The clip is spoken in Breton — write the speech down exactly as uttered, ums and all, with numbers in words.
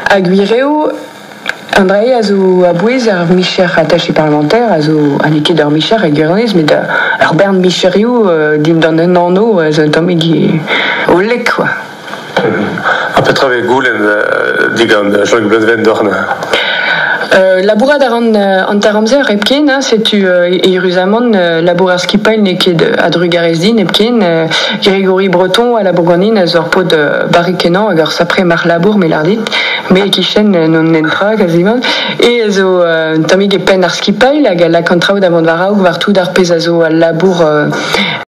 Aguirreo, André, azo abouez ar Micher attaché parlementaire, azo aneke d'ar Micher a Guernez, mais da, ar Bern Micheriou, euh, dim d'an un anno, azo un tomig au lek, quoi. A petra ve goulen uh, digan Jean-Luc Blodven dorn. Euh, labourad ar an, an taramzer epken, hein, setu euh, eruzamon euh, labour ar skipail neket a drugarezdin epken, euh, Grégory Breton a labourganin a zor pod euh, barikenan hag ar sapre mar labour melardit, me kichen euh, non nentra quasiment, et zo euh, tamig e pen ar skipail hag a lakantraoù da vant varaoù var tout ar pez a zo al labour euh,